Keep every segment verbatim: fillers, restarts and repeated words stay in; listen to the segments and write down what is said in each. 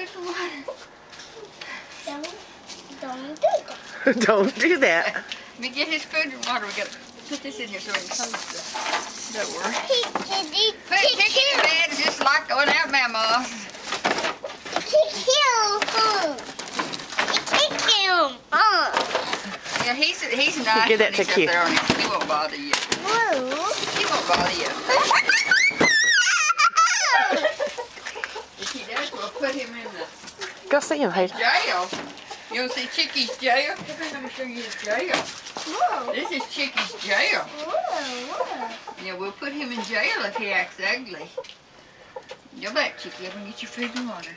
There's some water. Don't, don't do that. Don't do that. Let me get his food and water. We got to put this in here so we can close the door. Put Chicky in bed just like going out, Mama. Kick him. Kick him. Uh. Yeah, he's he's nice. Give that to he's up Q. there on it. He won't bother you. Woo. He won't bother you. If he does, we'll put him in the Go see him, Hayden. jail. You want to see Chicky's jail? Come here, let me show you his jail. Whoa. This is Chicky's jail. Whoa. Yeah, we'll put him in jail if he acts ugly. Go back, Chicky. I'm gonna get your food and water.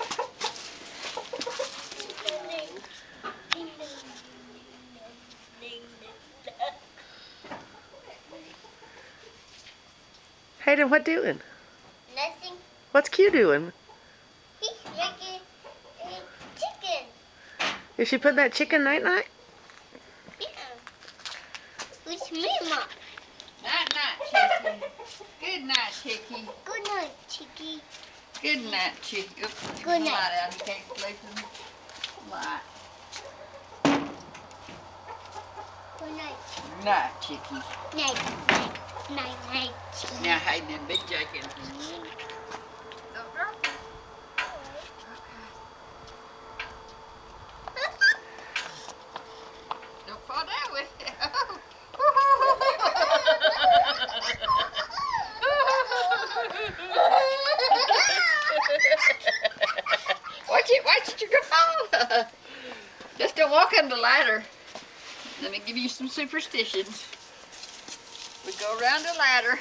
Hayden, what doing? Nothing. What's Q doing? He's making a chicken. Is she putting that chicken night night? Yeah. With me, Mom. Night, night, Chicky. Good night, Chicky. Good night, Chicky. Good night, Chicky. Oops, Good the night. light out. He can't sleep in the light. Good night. Night, Chicky. Night, night, night, night, Chicky. Now Hayden and Big Jacket. Don't drop it. Don't fall down with it. Watch it, watch it, you're gonna fall. Just don't walk on the ladder. Let me give you some superstitions. We go around the ladder.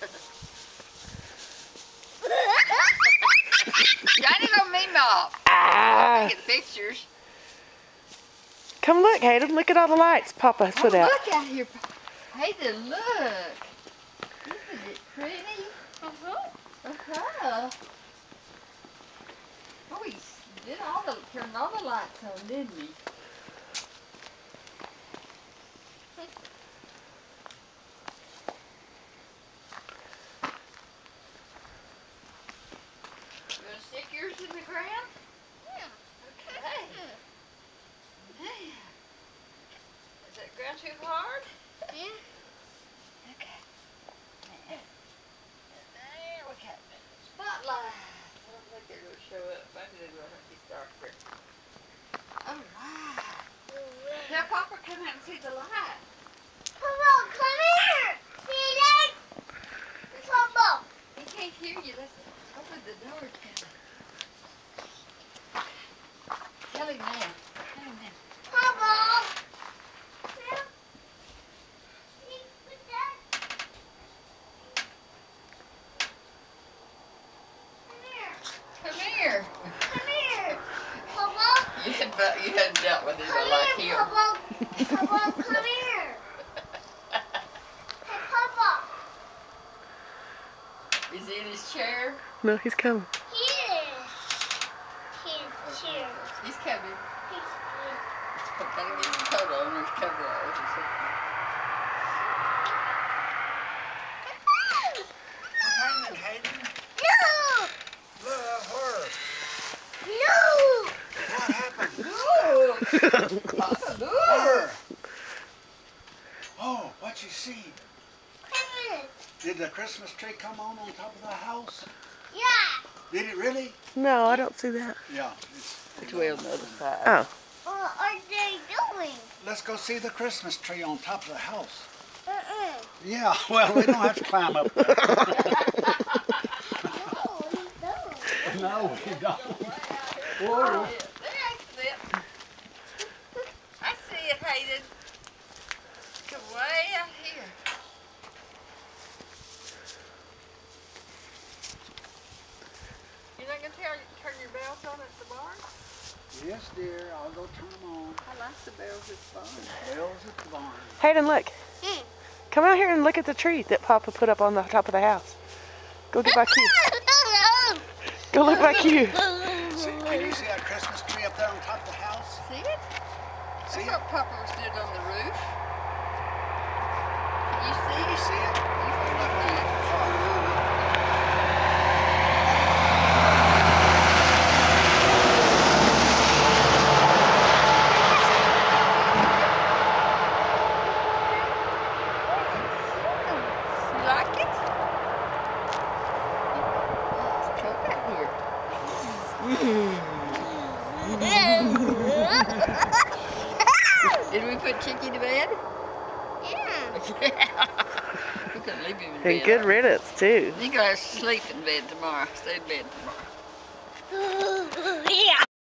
Shine it on me, Mom. Ah! Get the pictures. Come look, Hayden. Look at all the lights Papa put oh, out. Look out here. Hayden, look. Isn't it pretty? Uh-huh. Uh-huh. Oh, he did all the, turned all the lights on, didn't he? You want to stick yours in the ground? Yeah. Okay. Hey. Is that ground too hard? Yeah. Okay. There. There we go. Spotlight. I don't think they're going to show up. Maybe they're going to have to start there. Oh, wow. Now, Papa, come out and see the light. Papa, come here. See that? Papa. He can't hear you. Let's open the door. Tell him now. Tell him now. Papa. Come here. Come here. Papa. You hadn't, you hadn't dealt with Come anyone like here, him. Papa. Papa, come here. Hey, Papa. Is he in his chair? No, he's coming. Here. Here's here. He's coming. Here's here. Gotta get his coat on or his cover on or something. What's happening, Hayden? No. Look, where? No. What happened? Look! Papa, look! Where? Oh, what you see? Christmas. Did the Christmas tree come on on top of the house? Yeah. Did it really? No, I don't see that. Yeah. It's, It's way on the other side. Oh. What are they doing? let's go see the Christmas tree on top of the house. Uh-uh. Yeah, well, we don't have to climb up there. No, No, we don't. we don't. Oh, yeah. I see it, Hayden. Come way out here. You're not going to turn your bells on at the barn? Yes, dear, I'll go turn them on. I like the bells at the barn. Bells at the barn. Hayden, look. Mm. Come out here and look at the tree that Papa put up on the top of the house. Go get by Q. Go look by Q. See, can you see that Christmas tree up there on top of the house? See it? See I it? thought Papa was stood on the roof. Can you see Can you it? see it? You hold up there. Did we put Chicky to bed? Yeah. Yeah. We couldn't leave him in bed. And good riddance, too. He's gonna sleep in bed tomorrow. Stay in bed tomorrow. Yeah.